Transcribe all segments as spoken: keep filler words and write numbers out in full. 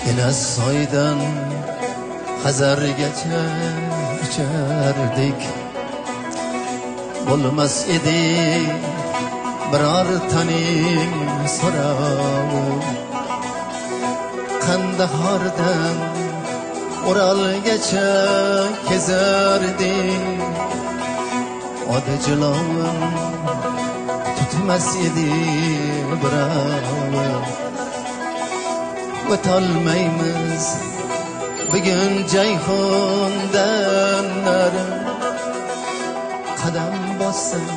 Yine soydan Hazargacha ichardik. Bo'lmas edi biror taning so'ravi. Qandahordan Oralgacha kezardik. Oda jilovim tutmas edi birovi. O'tolmaymiz bugun Jayhundan nari. Qadam bossak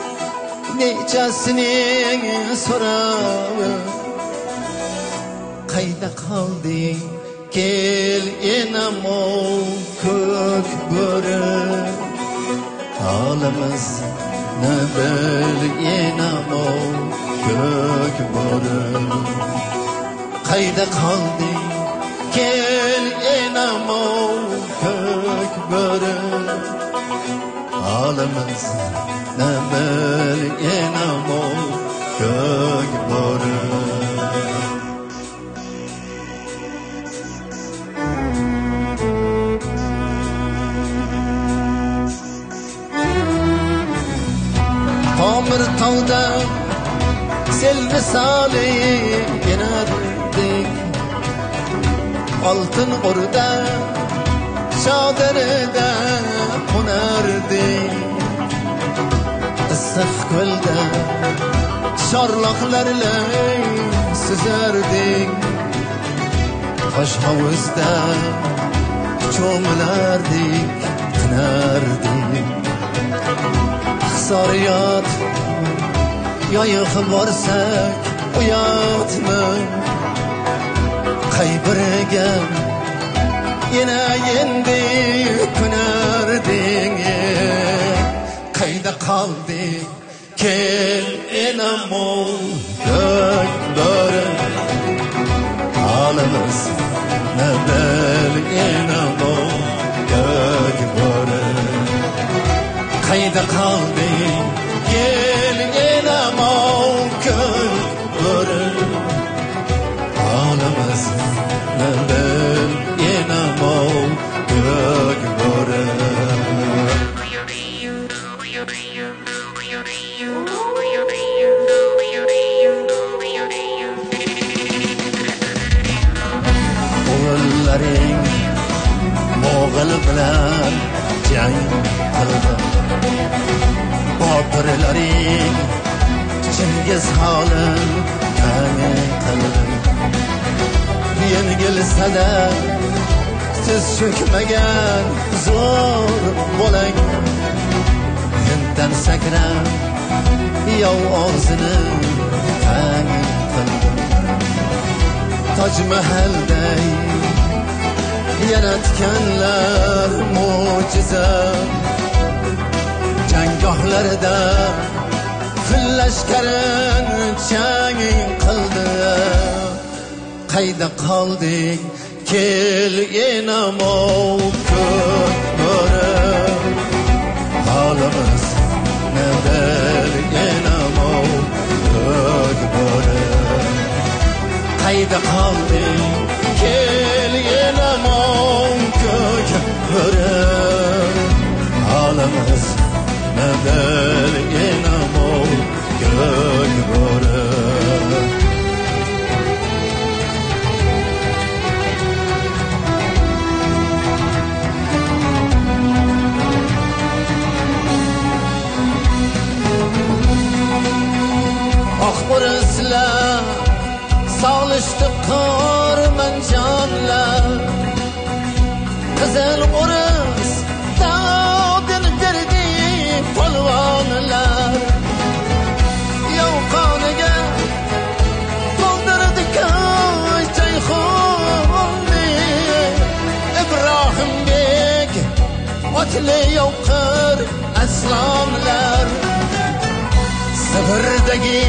nechasining so'ravi. Qayda qolding kel enamo ko'k bo'ri. Halimiz ne bil enamo ko'k bo'ri. Qayda qolding kel enamo ko'k bo'ri. Halimiz ne bil enamo ko'k bo'ri. Tomir tog'da sel misoli yenardik. Oltin o'rda shodirida qo'nardik. Issiq ko'lda chorloqlarla suzardik. Qo'sh hovuzda cho'milardik, tinardik. Sariyat yoyıq borsak uyatma. Qaybiriga yana endi kunarding. Qayda qolding kel enamo ko'k bo'ri. Halimiz ne bil enamo ko'k bo'ri. Qayda qolding kel enamo ko'k bo'ri. Halimiz ne bil enamo ko'k bo'ri. O'g'illaring Mo'g'ul bilan jang qildi. Botirlaring Chingiz Xonim tang qildi. Yengilsa-da siz cho'kmagan zo'r bo'lang. Hinddan sakrab yov og'zini tang qildi. Toj Mahalday yaratganlar mo'jiza. Janggohlarda fillashkarin chang qildi. Qayda qolding kel enamo ko'k bo'ri. Halimiz ne bil enamo ko'k bo'ri. Qayda qolding kel enamo ko'k bo'ri. Halimiz ne bil enamo ko'k bo'ri. Oxburislar solishdi qormanjonlar. Qizil o'ris dodin berdi polvonlar. Yov qoniga to'ldirdi ko'y Jayhunni. Ibrohimbek otli yovqir aslomlar. Sibirdagi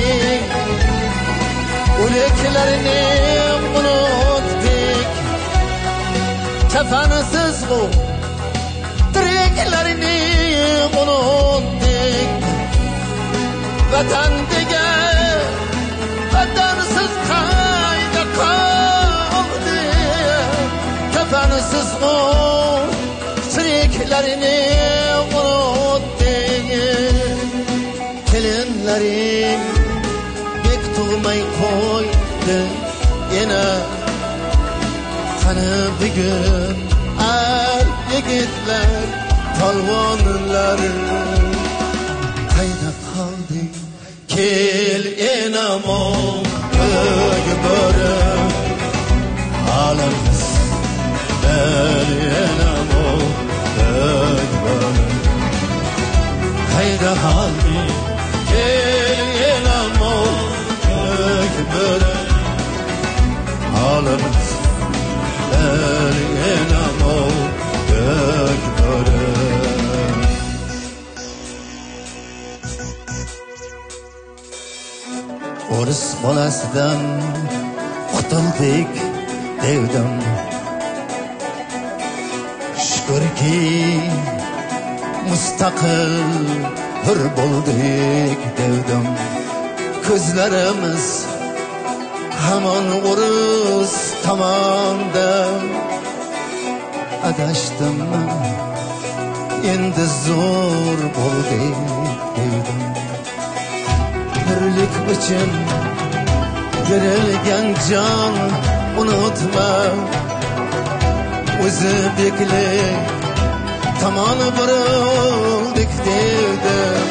o'liklarni unutdik. Kafansiz bu tiriklarni unutdik. Vatan degan vatansiz qayda qoldik. Sensiz o çiriklerini unuttu. Kelinlerin bek tuğmay koydu yine. Kanı bugün er yigitler, palvonlar kayda kaldı. Kel enamo ögbörü alımız el enamo ögbörü kayda kaldı. Kel enamo ögbörü alımız el enamo ögbörü. Orus bolasıdan qutuldik devdim. Şükür ki mustaqil hür boldik devdim. Ko'zlarimiz hamon urus tomonda. Adashdim endi zo'r boldik devdim. Birlik için verilgen can unutma. O'zi beklik tomon burildik devdim.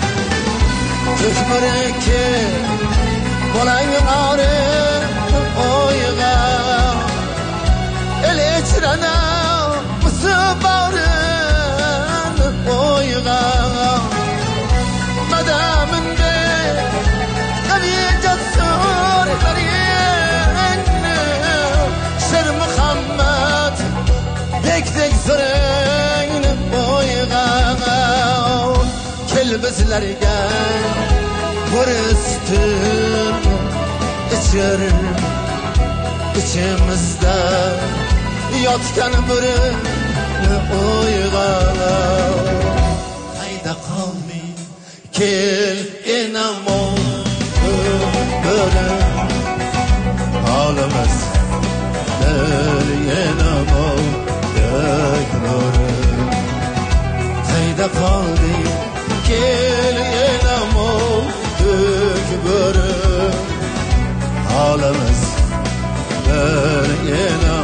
Ko'kbaraki bolang og'rib o'yga el ichirana musibarin o'yga madaminde Abiyat sur karin Sher Muhammad bekdek zo'ring o'yga kel bizlarga bir üstün içir içimizde yotgan birini o'yga qayda qolmay kel enamo ögbörü alımız el enamo ögbörü qayda qoldi kel enamo ögbörü alımız el enamo